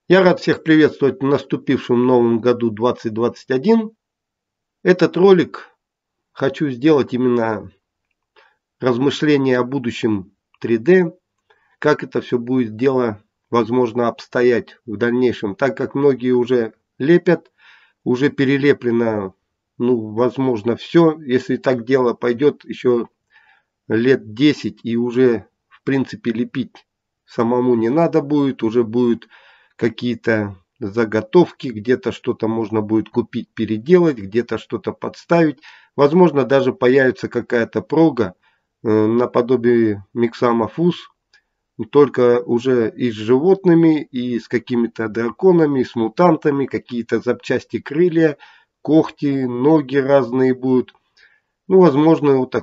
Я рад всех приветствовать в наступившем новом году 2021. Этот ролик хочу сделать именно размышления о будущем 3D, как это все будет дело возможно обстоять в дальнейшем, так как многие уже лепят, уже перелеплено, возможно, все. Если так дело пойдет еще лет 10 и уже в принципе лепить самому не надо будет, уже будет какие-то заготовки, где-то что-то можно будет купить, переделать, где-то что-то подставить. Возможно, даже появится какая-то прога наподобие Миксама Фуз, только уже и с животными, и с какими-то драконами, и с мутантами, какие-то запчасти крылья, когти, ноги разные будут. Возможно, вот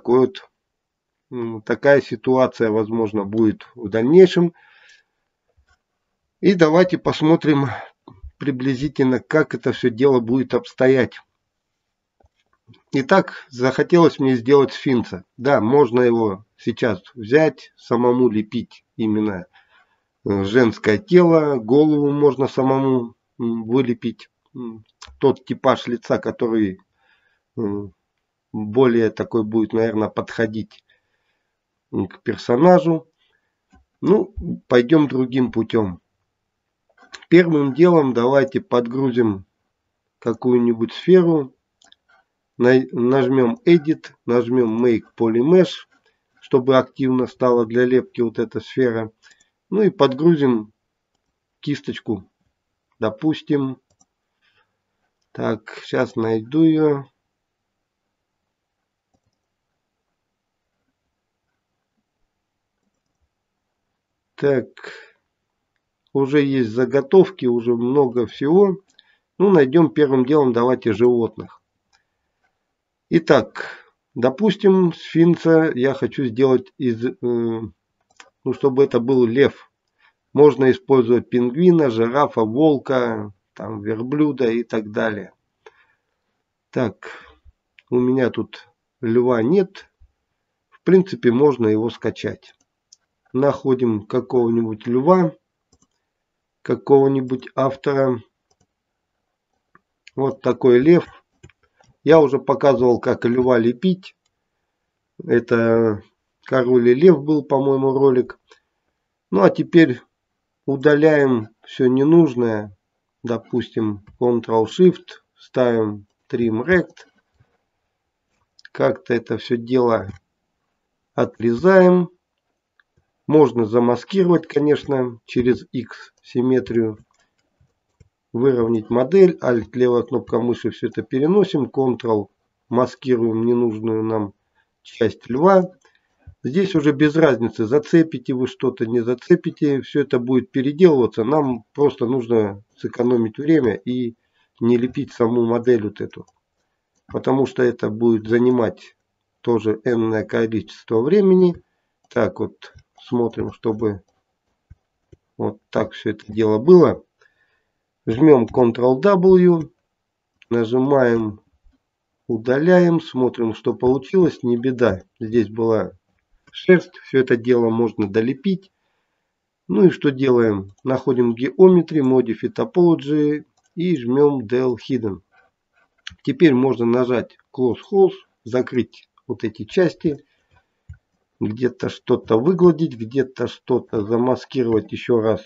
такая ситуация, возможно, будет в дальнейшем. И давайте посмотрим приблизительно, как это все дело будет обстоять. Итак, захотелось мне сделать сфинкса. Да, можно его сейчас взять, самому лепить именно женское тело, голову можно самому вылепить. Тот типаж лица, который более такой будет, наверное, подходить к персонажу. Пойдем другим путем. Первым делом давайте подгрузим какую-нибудь сферу, нажмем Edit, нажмем Make Polymesh, чтобы активно стала для лепки вот эта сфера. И подгрузим кисточку, допустим. Так, сейчас найду ее. Так, уже есть заготовки, уже много всего. Найдем первым делом, давайте животных. Итак, допустим, сфинкса я хочу сделать чтобы это был лев. Можно использовать пингвина, жирафа, волка, верблюда и так далее. Так, у меня тут льва нет. В принципе, можно его скачать. Находим какого-нибудь льва, какого-нибудь автора. Вот такой лев. Я уже показывал, как льва лепить. Это король и лев был, по-моему, ролик. А теперь удаляем все ненужное. Допустим, Ctrl-Shift, ставим Trim Rect. Как-то это все дело отрезаем. Можно замаскировать, конечно, через X симметрию. Выровнять модель. Alt, левая кнопка мыши, все это переносим. Ctrl, маскируем ненужную нам часть льва. Здесь уже без разницы, зацепите вы что-то, не зацепите. Все это будет переделываться. Нам просто нужно сэкономить время и не лепить саму модель вот эту. Потому что это будет занимать тоже энное количество времени. Так вот, смотрим, чтобы вот так все это дело было. Жмем Ctrl-W, нажимаем, удаляем, смотрим, что получилось. Не беда, здесь была шерсть, все это дело можно долепить. И что делаем? Находим Geometry, Modify Topology и жмем Del Hidden. Теперь можно нажать Close Holes, закрыть вот эти части. Где-то что-то выгладить, где-то что-то замаскировать еще раз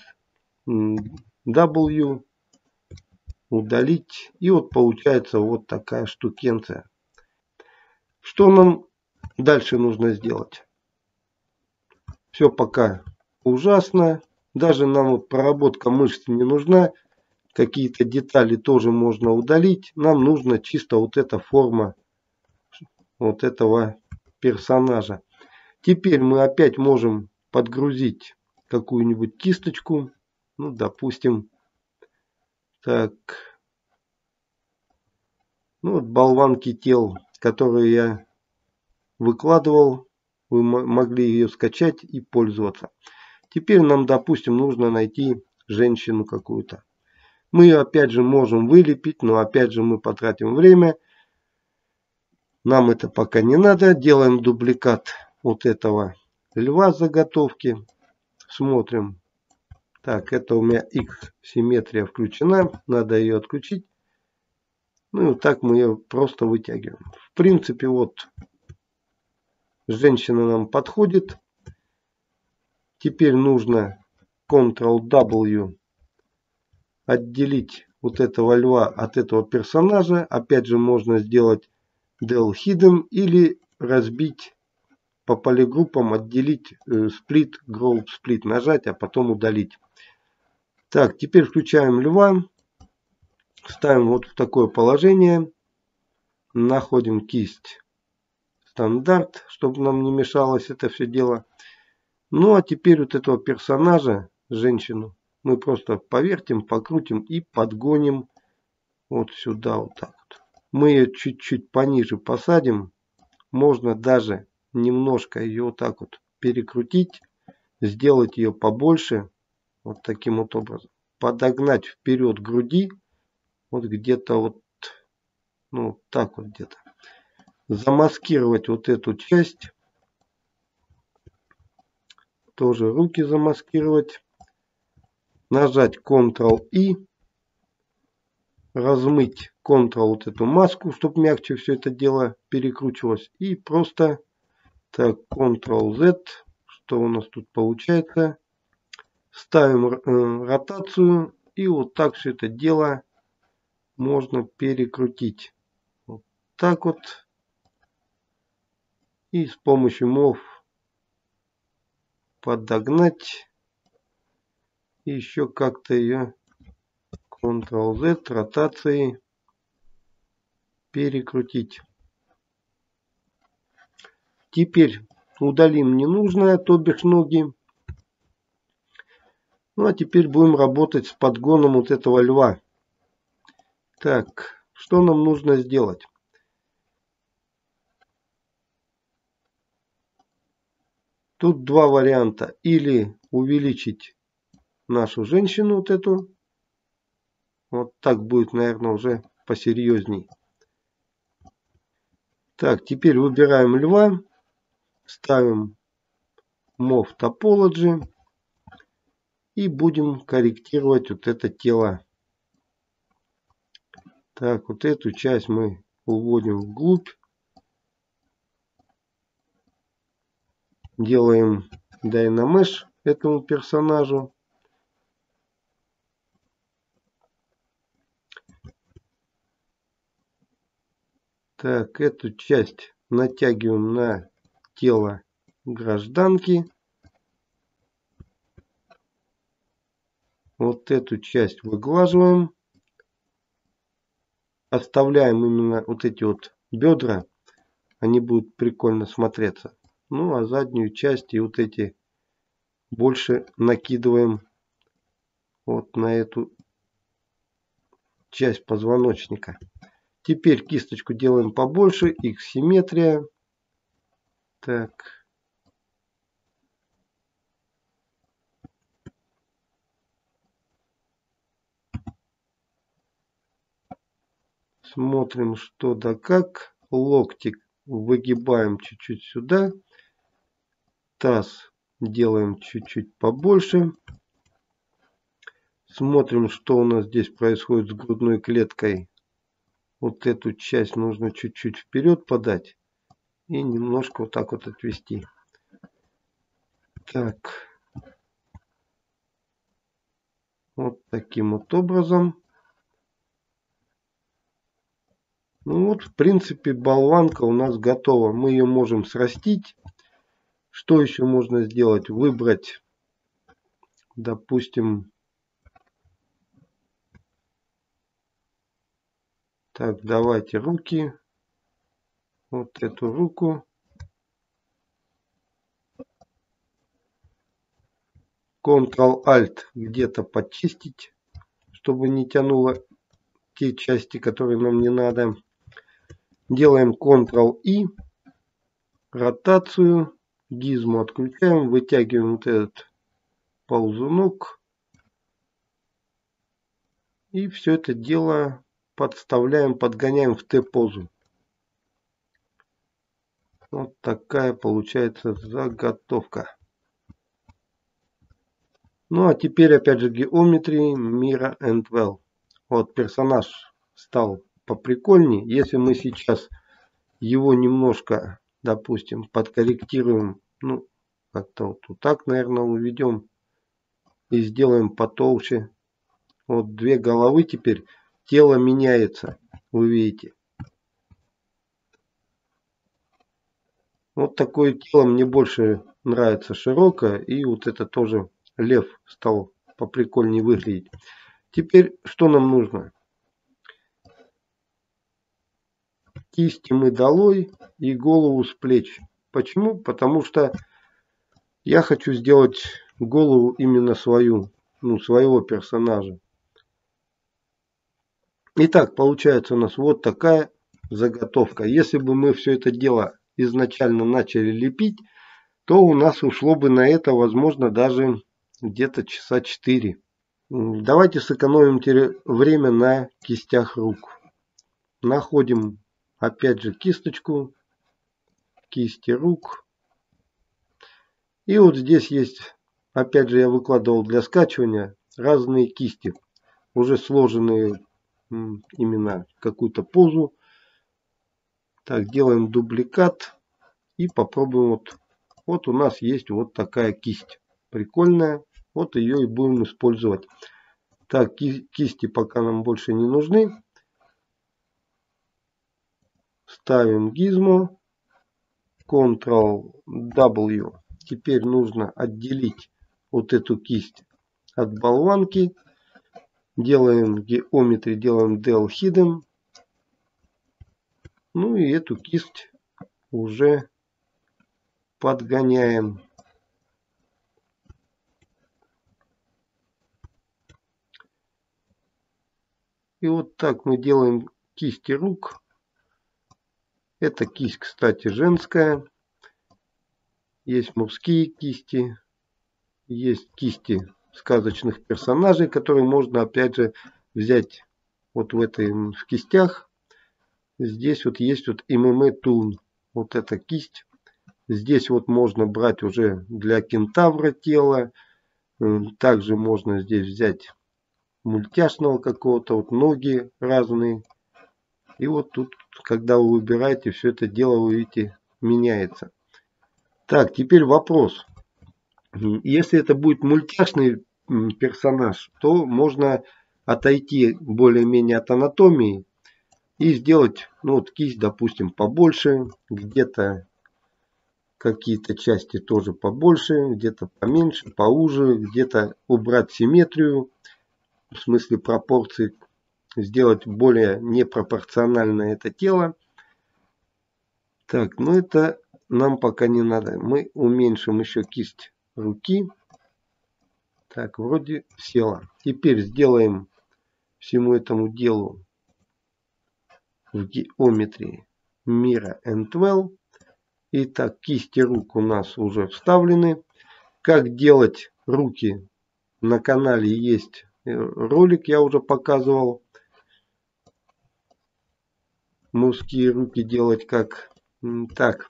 W. Удалить. И вот получается вот такая штукенция. Что нам дальше нужно сделать? Все пока ужасно. Даже нам проработка мышц не нужна. Какие-то детали тоже можно удалить. Нам нужна чисто вот эта форма вот этого персонажа. Теперь мы опять можем подгрузить какую-нибудь кисточку. Допустим, так. Вот болванки тел, которые я выкладывал. Вы могли ее скачать и пользоваться. Теперь нам, допустим, нужно найти женщину какую-то. Мы ее опять же можем вылепить, но опять же мы потратим время. Нам это пока не надо. Делаем дубликат вот этого льва заготовки. Смотрим. Так, это у меня X симметрия включена. Надо ее отключить. Ну и вот так мы ее просто вытягиваем. В принципе, вот женщина нам подходит. Теперь нужно Ctrl-W отделить вот этого льва от этого персонажа. Опять же можно сделать del hidden или разбить по полигруппам, отделить split, group split, нажать, а потом удалить. Так, теперь включаем льва. Ставим вот в такое положение. Находим кисть стандарт, чтобы нам не мешалось это все дело. Ну а теперь вот этого персонажа, женщину, мы просто повертим, покрутим и подгоним вот сюда вот так вот. Мы ее чуть-чуть пониже посадим. Можно даже немножко ее вот так вот перекрутить, сделать ее побольше, вот таким вот образом. Подогнать вперед груди, вот где-то вот, ну так вот где-то. Замаскировать вот эту часть. Тоже руки замаскировать. Нажать Ctrl-I. Размыть Ctrl вот эту маску, чтобы мягче все это дело перекручивалось. И просто так, Ctrl-Z. Что у нас тут получается? Ставим ротацию. И вот так все это дело можно перекрутить. Вот так вот. И с помощью Move подогнать. И еще как-то ее Ctrl-Z ротацией перекрутить. Теперь удалим ненужное, то бишь ноги. Ну а теперь будем работать с подгоном вот этого льва. Так, что нам нужно сделать? Тут два варианта. Или увеличить нашу женщину вот эту. Вот так будет, наверное, уже посерьезней. Так, теперь выбираем льва. Ставим Move Topology. И будем корректировать вот это тело. Так, вот эту часть мы уводим вглубь. Делаем Dynamesh этому персонажу. Так, эту часть натягиваем на тело гражданки. Вот эту часть выглаживаем. Оставляем именно вот эти вот бедра. Они будут прикольно смотреться. Ну а заднюю часть и вот эти больше накидываем вот на эту часть позвоночника. Теперь кисточку делаем побольше. Их симметрия. Так. Смотрим, что да как. Локтик выгибаем чуть-чуть сюда. Таз делаем чуть-чуть побольше. Смотрим, что у нас здесь происходит с грудной клеткой. Вот эту часть нужно чуть-чуть вперед подать. И немножко вот так вот отвести. Так. Вот таким вот образом. Ну вот, в принципе, болванка у нас готова. Мы ее можем срастить. Что еще можно сделать? Выбрать, допустим, так, давайте руки. Вот эту руку. Ctrl-Alt где-то подчистить, чтобы не тянуло те части, которые нам не надо. Делаем Ctrl-I. Ротацию. Гизму отключаем. Вытягиваем вот этот ползунок. И все это дело подставляем, подгоняем в Т-позу. Вот такая получается заготовка. Ну а теперь опять же Geometry, Mira and Well. Вот персонаж стал поприкольнее. Если мы сейчас его немножко, допустим, подкорректируем, ну как-то вот так, наверное, уведем и сделаем потолще. Вот две головы теперь, тело меняется, вы видите. Вот такое тело мне больше нравится, широкое, и вот это тоже лев стал поприкольнее выглядеть. Теперь что нам нужно? Кисти мы долой и голову с плеч. Почему? Потому что я хочу сделать голову именно свою, ну, своего персонажа. Итак, получается у нас вот такая заготовка. Если бы мы все это дело изначально начали лепить, то у нас ушло бы на это, возможно, даже где-то часа 4. Давайте сэкономим время на кистях рук. Находим опять же кисточку, кисти рук. И вот здесь есть, опять же я выкладывал для скачивания, разные кисти, уже сложенные именно в какую-то позу. Так, делаем дубликат и попробуем. Вот у нас есть вот такая кисть. Прикольная. Вот ее и будем использовать. Так, кисти пока нам больше не нужны. Ставим гизмо. Ctrl-W. Теперь нужно отделить вот эту кисть от болванки. Делаем Geometry, делаем Del Hidden. Ну и эту кисть уже подгоняем. И вот так мы делаем кисти рук. Эта кисть, кстати, женская. Есть мужские кисти. Есть кисти сказочных персонажей, которые можно опять же взять вот в кистях. Здесь вот есть вот MMA Toon. Вот эта кисть. Здесь вот можно брать уже для кентавра тело. Также можно здесь взять мультяшного какого-то, вот ноги разные. И вот тут, когда вы выбираете, все это дело, вы видите, меняется. Так, теперь вопрос. Если это будет мультяшный персонаж, то можно отойти более-менее от анатомии и сделать, ну вот кисть, допустим, побольше, где-то какие-то части тоже побольше, где-то поменьше, поуже, где-то убрать симметрию, в смысле пропорции, сделать более непропорциональное это тело. Так, ну это нам пока не надо. Мы уменьшим еще кисть руки. Так, вроде села. Теперь сделаем всему этому делу в геометрии Mira and Well. Итак, кисти рук у нас уже вставлены. Как делать руки? На канале есть ролик, я уже показывал. Мужские руки делать как. Так.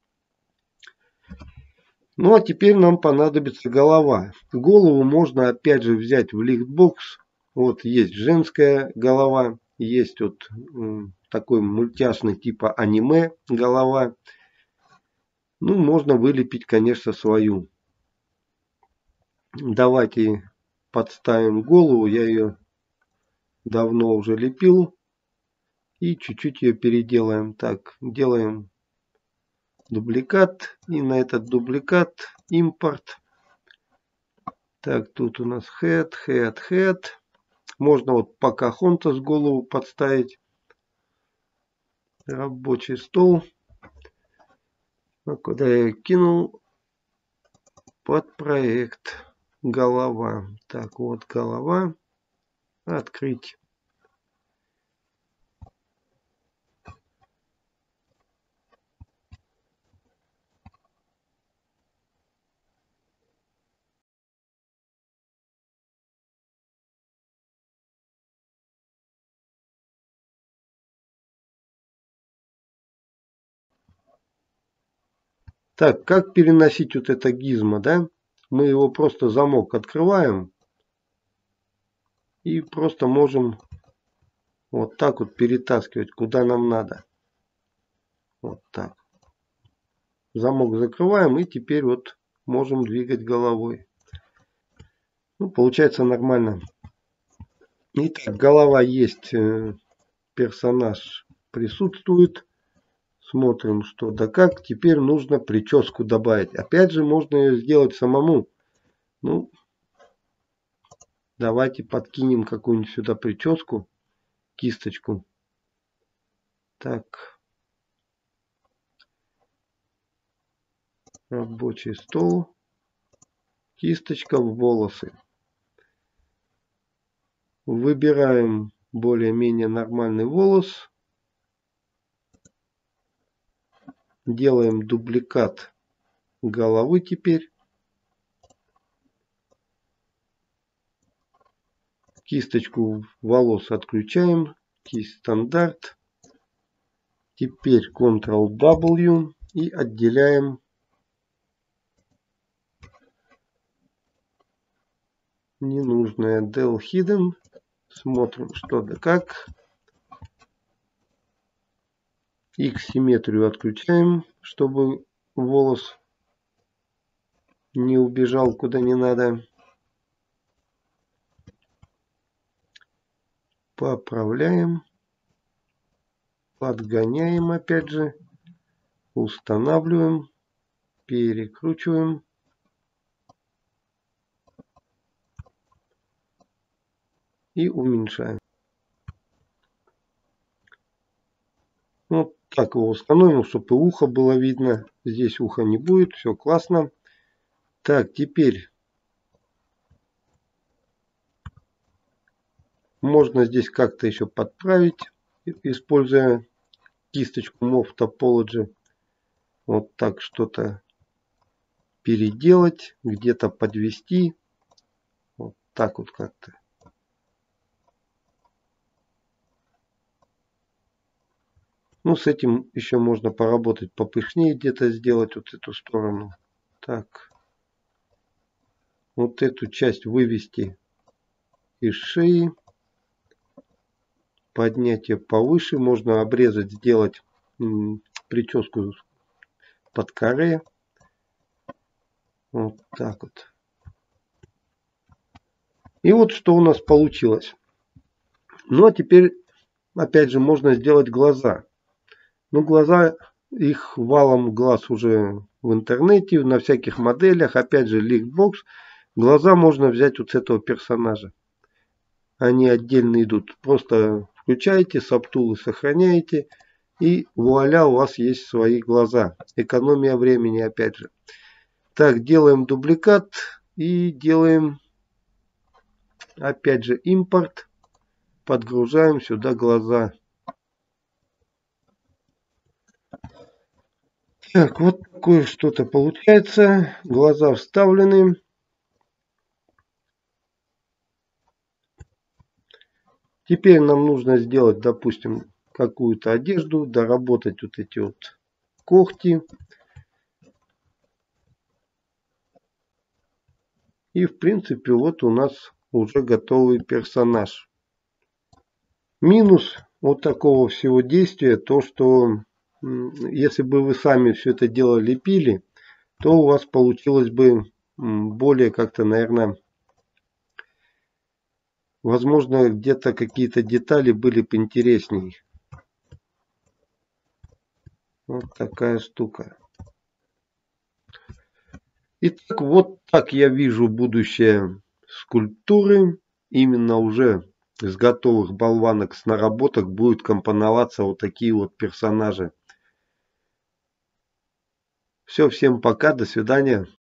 Ну а теперь нам понадобится голова. Голову можно опять же взять в лифтбокс. Вот есть женская голова. Есть вот такой мультяшный типа аниме голова. Ну, можно вылепить, конечно, свою. Давайте подставим голову. Я ее давно уже лепил. И чуть-чуть ее переделаем. Так, делаем дубликат. И на этот дубликат импорт. Так, тут у нас head. Можно вот Покахонтас голову подставить. Рабочий стол. А куда я кинул? Под проект. Голова. Так, вот голова. Открыть. Так, как переносить вот это гизмо, да? мы его просто замок открываем и просто можем вот так вот перетаскивать куда нам надо. Вот так. Замок закрываем и теперь вот можем двигать головой. Ну, получается нормально. Итак, голова есть, персонаж присутствует. Смотрим, что да как. Теперь нужно прическу добавить. Опять же, можно ее сделать самому. Ну, давайте подкинем какую-нибудь сюда прическу. Кисточку. Так. Рабочий стол. Кисточка в волосы. Выбираем более-менее нормальный волос. Делаем дубликат головы теперь. Кисточку волос отключаем. Кисть стандарт. Теперь Ctrl-W и отделяем ненужное Del Hidden. Смотрим, что да как. X-симметрию отключаем, чтобы волос не убежал куда не надо. Поправляем. Подгоняем опять же. Устанавливаем. Перекручиваем. И уменьшаем. Вот так его установим, чтобы и ухо было видно. Здесь уха не будет. Все классно. Так, теперь можно здесь как-то еще подправить, используя кисточку Morph Topology. Вот так что-то переделать, где-то подвести. Вот так вот как-то. Ну, с этим еще можно поработать попышнее, где-то сделать вот эту сторону. Так. Вот эту часть вывести из шеи. Поднять ее повыше. Можно обрезать, сделать прическу под каре. Вот так вот. И вот что у нас получилось. Ну а теперь, опять же, можно сделать глаза. Ну, глаза, их валом глаз уже в интернете, на всяких моделях. Опять же, Linkbox. Глаза можно взять вот с этого персонажа. Они отдельно идут. Просто включаете, сабтулы сохраняете. И вуаля, у вас есть свои глаза. Экономия времени, опять же. Так, делаем дубликат. И делаем, опять же, импорт. Подгружаем сюда глаза. Так, вот такое что-то получается. Глаза вставлены. Теперь нам нужно сделать, допустим, какую-то одежду, доработать вот эти вот когти. И в принципе вот у нас уже готовый персонаж. Минус вот такого всего действия, то что если бы вы сами все это дело лепили, то у вас получилось бы более как-то, наверное, возможно, где-то какие-то детали были бы интересней. Вот такая штука. Итак, вот так я вижу будущее скульптуры. Именно уже из готовых болванок с наработок будут компоноваться вот такие вот персонажи. Все, всем пока, до свидания.